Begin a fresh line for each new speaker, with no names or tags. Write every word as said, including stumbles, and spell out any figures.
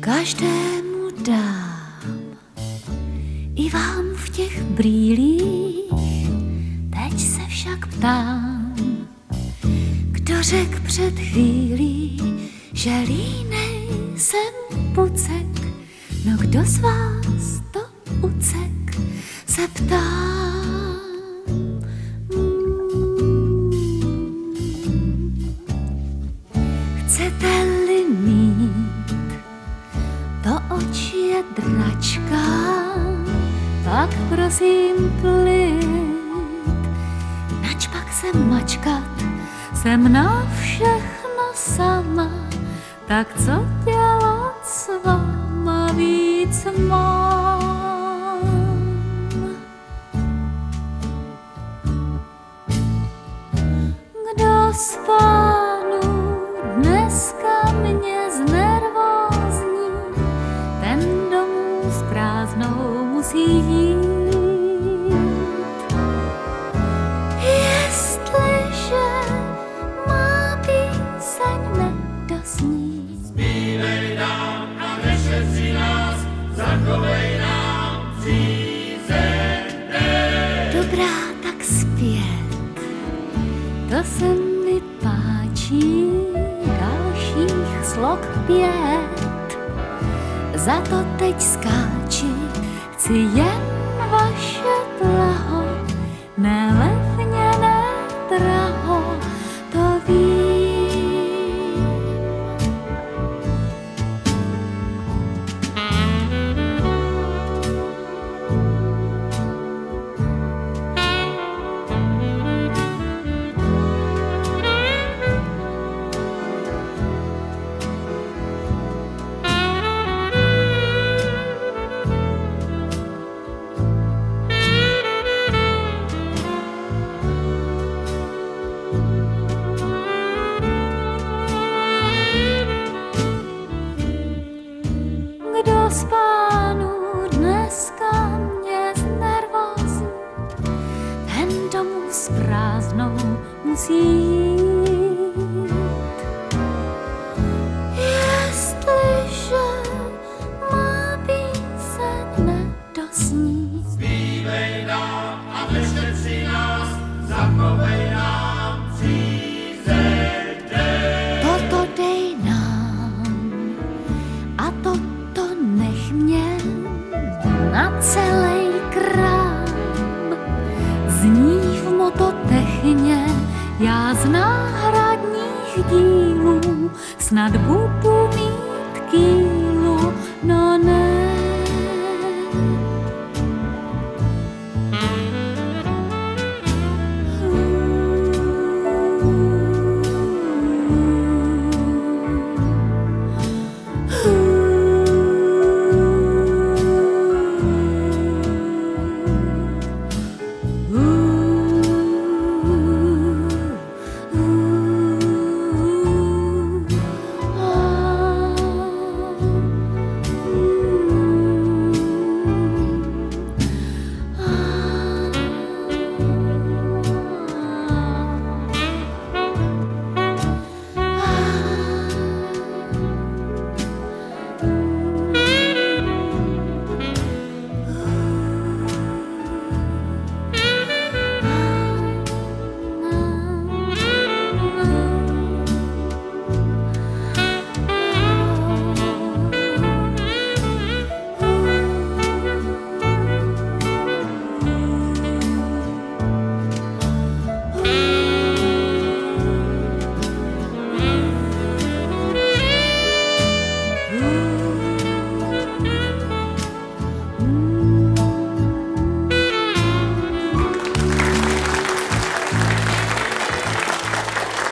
Každému dám, i vám v těch brýlích, teď se však ptám, kdo řek před chvílí, že línej jsem pucek, no kdo z vás to ucek, se ptám. Hmm. Chcete-li mít to oči je dračka, pak prosím plít, nač pak se mačkat, jsem na všechno sama, tak co dělat s váma víc mám? Kdo z pánů dneska mě znervózní, ten domů s prázdnou musí jít. Jestliže má píseň nedosní,
zpívej nám a nešetří nás, zachovej nám přízeň.
Dobrá, tak zpět, to se mi páčí, dalších slok pět. Za to teď skáči, chci jen vaše blaho, nelevně, ne draho, to vím. Kdo z pánů dneska mě znervózní, ten domů s prázdnou musí jít. Jestliže má píseň nedosní,
Zpívej nám a nešetří nás, zachovej nám přízeň.
toto dej nám a toto nech mě na celý krám. Zní v mototechně, já z náhradních dílů snad budu mít kýl.